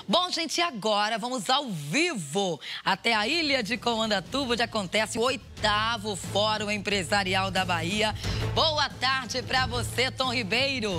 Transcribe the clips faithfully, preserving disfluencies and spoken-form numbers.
Bom, gente, agora vamos ao vivo até a Ilha de Comandatuba, onde acontece o oitavo Fórum Empresarial da Bahia. Boa tarde para você, Tom Ribeiro.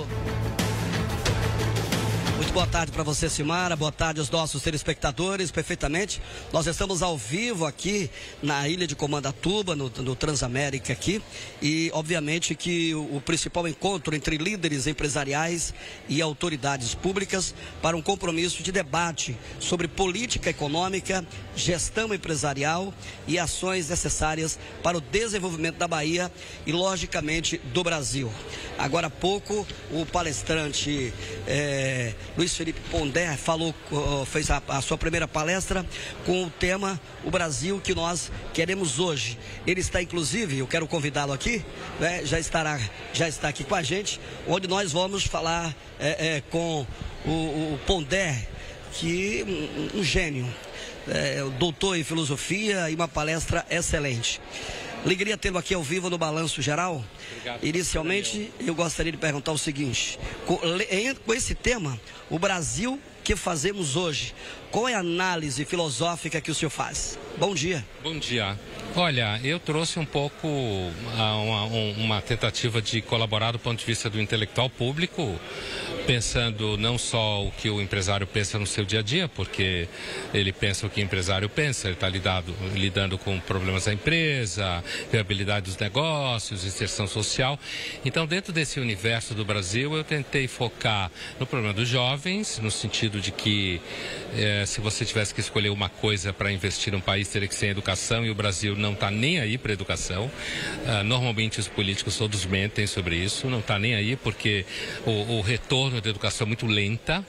Muito boa tarde para você, Simara. Boa tarde aos nossos telespectadores. Perfeitamente. Nós estamos ao vivo aqui na Ilha de Comandatuba, no, no Transamérica aqui. E, obviamente, que o, o principal encontro entre líderes empresariais e autoridades públicas para um compromisso de debate sobre política econômica, gestão empresarial e ações necessárias para o desenvolvimento da Bahia e, logicamente, do Brasil. Agora há pouco, o palestrante é, Luiz Felipe Pondé falou, fez a, a sua primeira palestra com o tema O Brasil que nós queremos hoje. Ele está, inclusive, eu quero convidá-lo aqui, né, já, estará, já está aqui com a gente, onde nós vamos falar é, é, com o, o Pondé, que um, um gênio, é, doutor em filosofia e uma palestra excelente. Alegria tê-lo aqui ao vivo no Balanço Geral. Obrigado. Inicialmente, eu gostaria de perguntar o seguinte: com, com esse tema, o Brasil que fazemos hoje, qual é a análise filosófica que o senhor faz? Bom dia. Bom dia. Olha, eu trouxe um pouco uma, uma tentativa de colaborar do ponto de vista do intelectual público, pensando não só o que o empresário pensa no seu dia a dia, porque ele pensa o que o empresário pensa, ele está lidando, lidando com problemas da empresa, viabilidade dos negócios, inserção social. Então, dentro desse universo do Brasil, eu tentei focar no problema dos jovens, no sentido de que eh, se você tivesse que escolher uma coisa para investir num país, teria que ser em educação, e o Brasil não está nem aí para a educação. Ah, normalmente os políticos todos mentem sobre isso, não está nem aí porque o, o retorno da educação é muito lenta.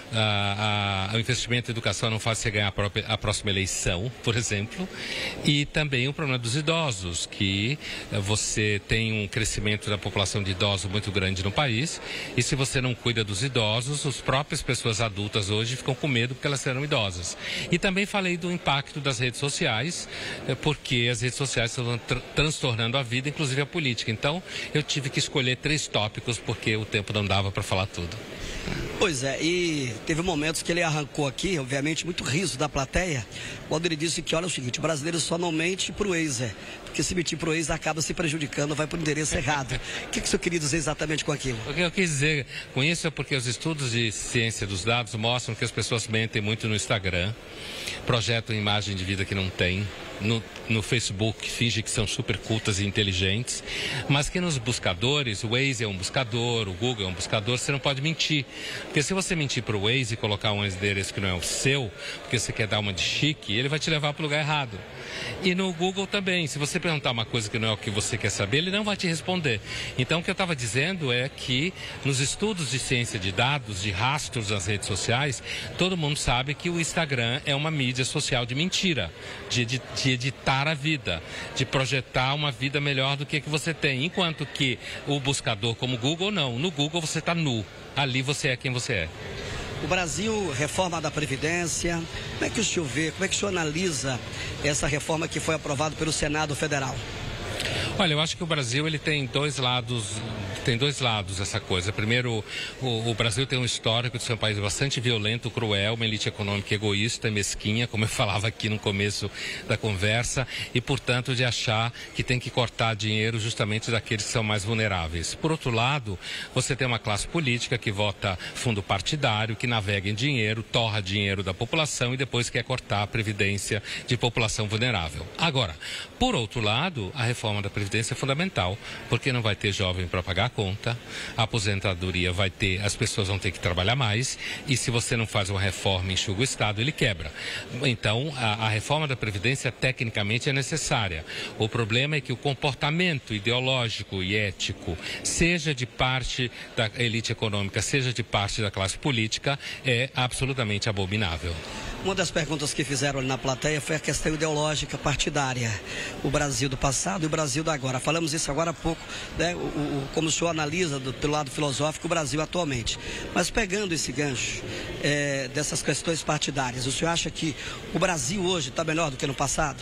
Ah, ah, o investimento em educação não faz você ganhar a, própria, a próxima eleição, por exemplo. E também o problema dos idosos, que você tem um crescimento da população de idosos muito grande no país, e se você não cuida dos idosos, as próprias pessoas adultas hoje ficam com medo porque elas serão idosas. E também falei do impacto das redes sociais, porque as redes sociais estão tr transtornando a vida, inclusive a política. Então, eu tive que escolher três tópicos, porque o tempo não dava para falar tudo. Pois é, e teve momentos que ele arrancou aqui, obviamente, muito riso da plateia, quando ele disse que, olha, é o seguinte, o brasileiro só não mente pro ex, é, porque se mentir pro ex acaba se prejudicando, vai pro endereço errado. O que, que o senhor queria dizer exatamente com aquilo? O que eu quis dizer com isso é porque os estudos de ciência dos dados mostram que as pessoas mentem muito no Instagram, projetam imagem de vida que não tem, no, no Facebook fingem que são super cultas e inteligentes, mas que nos buscadores, o Waze é um buscador, o Google é um buscador, você não pode mentir. Porque se você mentir para o Waze e colocar um endereço que não é o seu, porque você quer dar uma de chique, ele vai te levar para o lugar errado. E no Google também, se você perguntar uma coisa que não é o que você quer saber, ele não vai te responder. Então, o que eu estava dizendo é que nos estudos de ciência de dados, de rastros nas redes sociais, todo mundo sabe que o Instagram é uma mídia social de mentira, de, de, de editar a vida, de projetar uma vida melhor do que a que você tem. Enquanto que o buscador como o Google, não. No Google você está nu. Ali você é quem você é. O Brasil, reforma da Previdência, como é que o senhor vê, como é que o senhor analisa essa reforma que foi aprovada pelo Senado Federal? Olha, eu acho que o Brasil ele tem dois lados, tem dois lados essa coisa. Primeiro, o, o Brasil tem um histórico de ser um país bastante violento, cruel, uma elite econômica egoísta, mesquinha, como eu falava aqui no começo da conversa, e, portanto, de achar que tem que cortar dinheiro justamente daqueles que são mais vulneráveis. Por outro lado, você tem uma classe política que vota fundo partidário, que navega em dinheiro, torra dinheiro da população e depois quer cortar a previdência de população vulnerável. Agora, por outro lado, a reforma da Previdência é fundamental, porque não vai ter jovem para pagar a conta, a aposentadoria vai ter, as pessoas vão ter que trabalhar mais, e se você não faz uma reforma e enxuga o Estado, ele quebra. Então, a, a reforma da Previdência tecnicamente é necessária. O problema é que o comportamento ideológico e ético, seja de parte da elite econômica, seja de parte da classe política, é absolutamente abominável. Uma das perguntas que fizeram ali na plateia foi a questão ideológica partidária. O Brasil do passado e o Brasil do agora. Falamos isso agora há pouco, né? o, o, como o senhor analisa do, pelo lado filosófico o Brasil atualmente. Mas pegando esse gancho é, dessas questões partidárias, o senhor acha que o Brasil hoje está melhor do que no passado?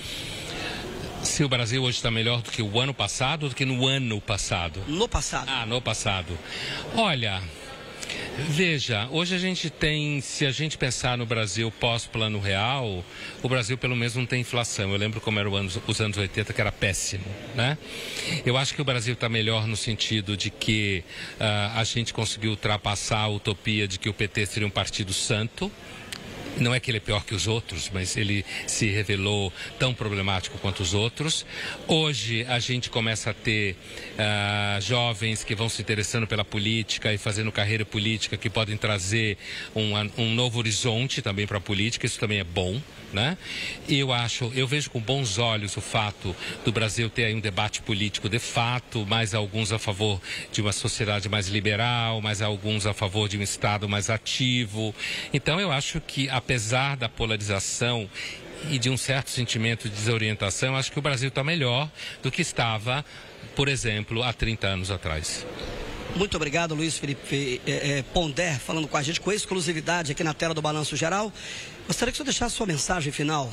Se o Brasil hoje está melhor do que o ano passado ou do que no ano passado? No passado. Ah, no passado. Olha... Veja, hoje a gente tem, se a gente pensar no Brasil pós-plano real, o Brasil pelo menos não tem inflação. Eu lembro como eram anos, os anos oitenta, que era péssimo, né? Eu acho que o Brasil está melhor no sentido de que uh, a gente conseguiu ultrapassar a utopia de que o P T seria um partido santo. Não é que ele é pior que os outros, mas ele se revelou tão problemático quanto os outros. Hoje a gente começa a ter uh, jovens que vão se interessando pela política e fazendo carreira política, que podem trazer um, um novo horizonte também para a política. Isso também é bom, né? E eu acho, eu vejo com bons olhos o fato do Brasil ter aí um debate político de fato, mais alguns a favor de uma sociedade mais liberal, mais alguns a favor de um Estado mais ativo. Então eu acho que a apesar da polarização e de um certo sentimento de desorientação, acho que o Brasil está melhor do que estava, por exemplo, há trinta anos atrás. Muito obrigado, Luiz Felipe é, é, Pondé, falando com a gente com exclusividade aqui na tela do Balanço Geral. Gostaria que o senhor deixasse sua mensagem final.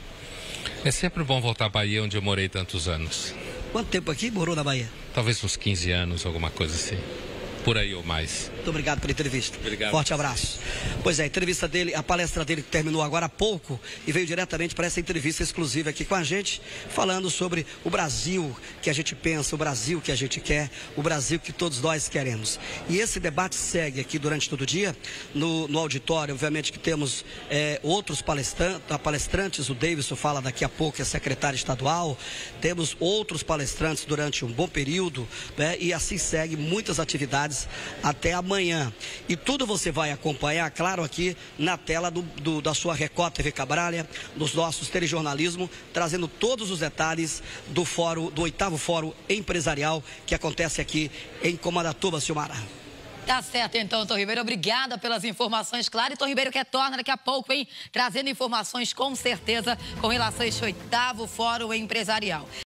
É sempre bom voltar à Bahia, onde eu morei tantos anos. Quanto tempo aqui morou na Bahia? Talvez uns quinze anos, alguma coisa assim. Por aí ou mais. Muito obrigado pela entrevista. Obrigado. Forte abraço. Pois é, a entrevista dele, a palestra dele que terminou agora há pouco e veio diretamente para essa entrevista exclusiva aqui com a gente, falando sobre o Brasil que a gente pensa, o Brasil que a gente quer, o Brasil que todos nós queremos. E esse debate segue aqui durante todo o dia, no, no auditório. Obviamente que temos é, outros palestrantes, palestrantes, o Davidson fala daqui a pouco, é secretário estadual, temos outros palestrantes durante um bom período, né, e assim segue muitas atividades até amanhã. E tudo você vai acompanhar, claro, aqui na tela do, do, da sua Record T V Cabralha, dos nossos telejornalismo, trazendo todos os detalhes do fórum, do oitavo Fórum Empresarial que acontece aqui em Comandatuba, Silmara. Tá certo, então, Tom Ribeiro. Obrigada pelas informações, claro. E Tom Ribeiro que retorna daqui a pouco, hein? Trazendo informações com certeza com relação a este oitavo Fórum Empresarial.